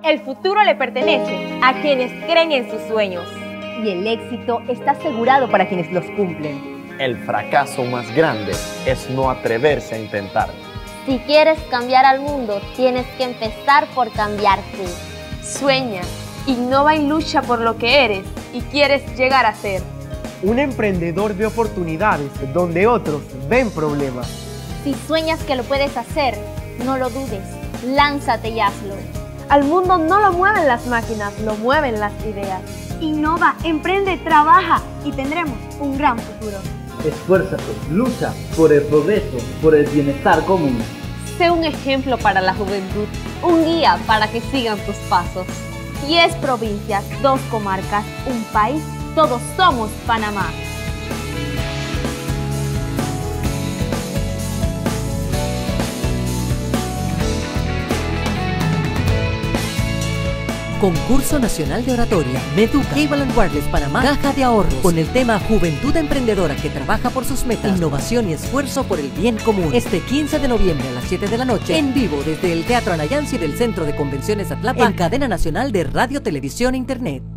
El futuro le pertenece a quienes creen en sus sueños. Y el éxito está asegurado para quienes los cumplen. El fracaso más grande es no atreverse a intentarlo. Si quieres cambiar al mundo, tienes que empezar por cambiar tú. Sueña, innova y lucha por lo que eres y quieres llegar a ser. Un emprendedor de oportunidades donde otros ven problemas. Si sueñas que lo puedes hacer, no lo dudes, lánzate y hazlo. Al mundo no lo mueven las máquinas, lo mueven las ideas. Innova, emprende, trabaja y tendremos un gran futuro. Esfuérzate, lucha por el progreso, por el bienestar común. Sé un ejemplo para la juventud, un guía para que sigan tus pasos. 10 provincias, 2 comarcas, un país, todos somos Panamá. Concurso Nacional de Oratoria, Meduca, Cable & Wireless Panamá, Caja de Ahorros, con el tema Juventud Emprendedora que trabaja por sus metas, innovación y esfuerzo por el bien común. Este 15 de noviembre a las 7 de la noche, en vivo desde el Teatro Anayansi del Centro de Convenciones Atlapa, en cadena nacional de Radio, Televisión e Internet.